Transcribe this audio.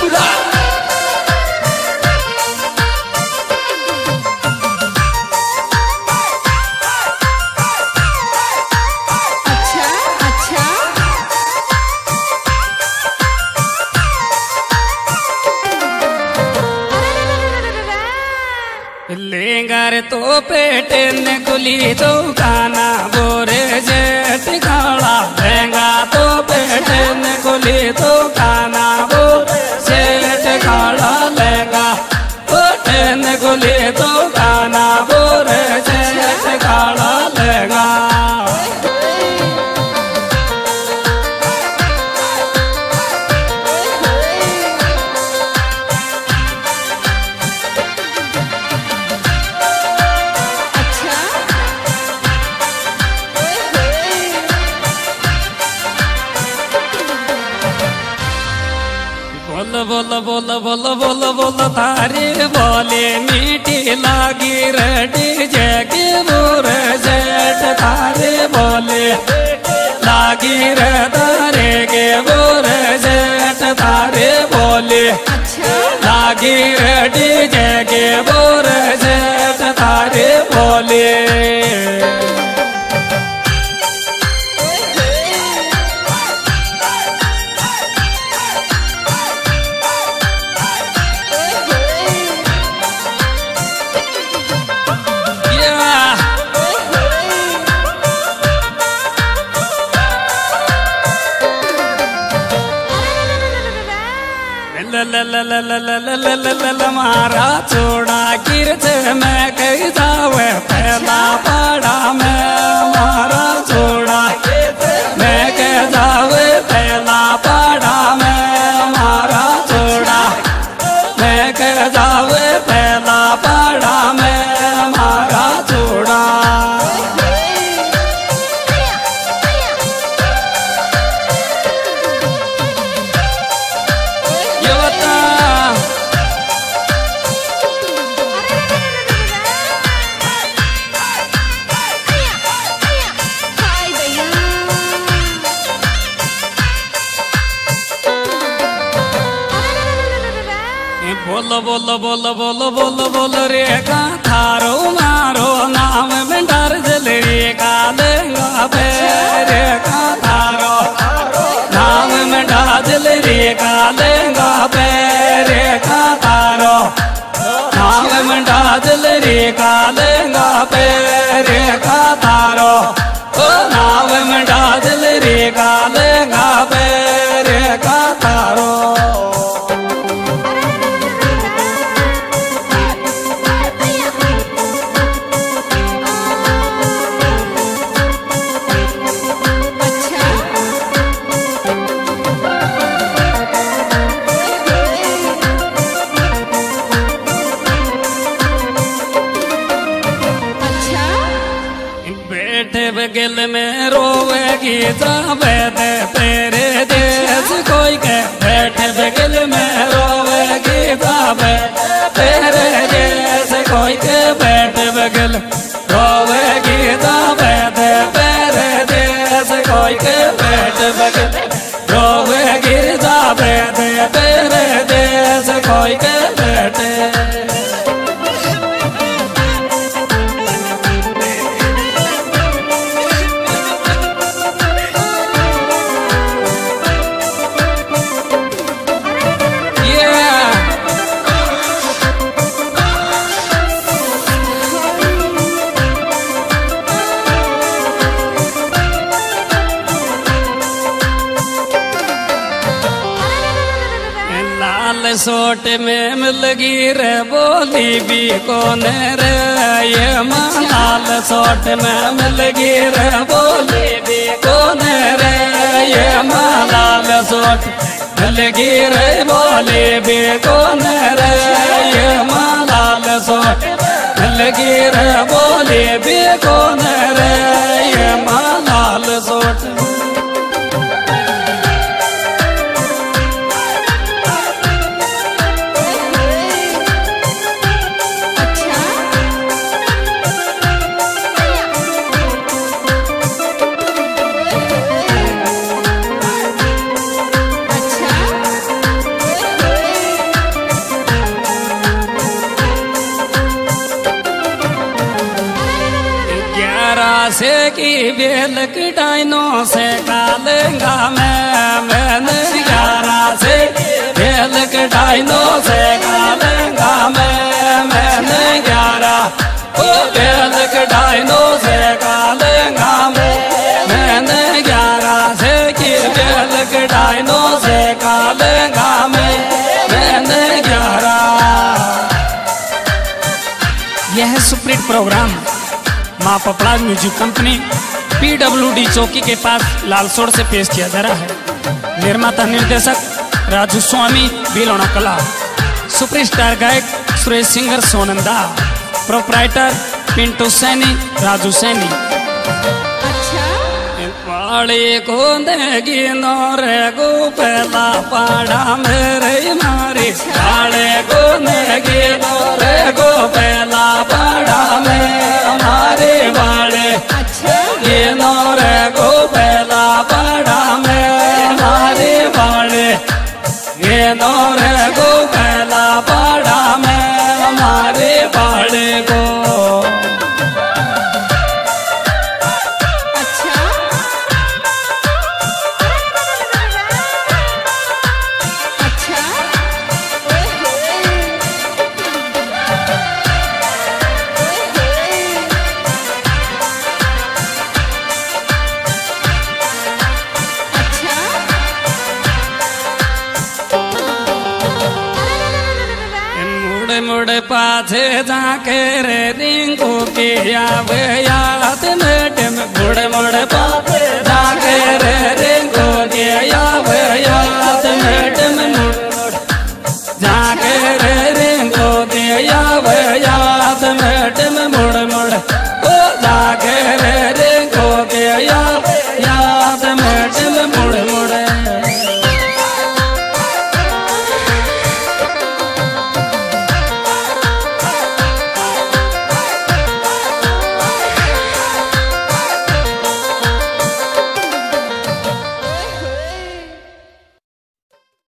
लेंगर तो पेटे ने खुली तो गाना बोरे जेठ खाड़ा लेंगा तो पेटे ने खुली तो गाना बोरे जेठ खाड़ा लेंगा पेटे ने खुली तो गाना बोरे जेठ खाड़ा लेंगा बोल बोल बोल बोल बोल तारी बोले मीठी लागी रेडी जगे बोर जेठ तारे बोले लागी रे तारे के बोर जेठ तारे बोले लागी रेडी जगे बोर जेठ तारे बोले मारा छोड़ा गिरज में कही जावे पहला पाड़ा में मारा छोड़ा मैं कह जावे पहला पाड़ा में मारा छोड़ा मैं कह जावे पहला पाड़ा में मारा छोड़ा बोल बोल बोल बोल बोल बोल रे का थारो मारो नाम में डर जल रे का लेंगा रे का थारो नाम में डाजल रे का लेंगा रे का थारो नाम में डाजल रे का लेंगा रे का थारो ओ नाम में डाजल रे का लेंगा रे का थारो बगल में रोवेगी जावे दे तेरे देश कोई के बैठे बगल में रोवेगी जावे तेरे देश कोई के बैठे बगल रोवेगी जावे दे तेरे देश कोई के बैठे बगल रोवेगी जावे दे तेरे देश कोई के बैठे सोट में मिलगी रे बोली भी कौन रे ये लाल सोट में मिलगी रे बोली भी कौन रे ये लाल सोट मिलगी रे बोली भी कौन रे ये लाल सोट मिलगी रे बोली भी कौन रे ये लाल सोट से की बेल की डाइनो से कालेंगा मैंने 11 से बेल की डाइनो से कालेंगा मैंने 11 बेल की डाइनो से कालेंगा मैंने 11 से की बेल की डाइनो से कालेंगा मैंने 11। यह है सुप्रीट प्रोग्राम माँ पपड़ा म्यूजिक कंपनी PWD चौकी के पास लालसोड़ से पेश किया जा रहा है। निर्माता निर्देशक राजू स्वामी बिलोना कला, सुपरस्टार गायक सुरेश सिंगर सोनंदा, प्रोप्राइटर पिंटू सैनी राजू सैनी। वाड़ी को देगी नौरे को पहला पाड़ा मेरे मारी, वाड़ी को देगी नौरे को पहला पाड़ा मेरे वाड़े, ये नौरे को पहला पाड़ा मेरे वाड़े, ये नौरे को पहला पाड़ा मेरे वाड़े को। मुड़ पाछे जाके रे रिंकू के आवे याद में मुड़ मुड़ पाछे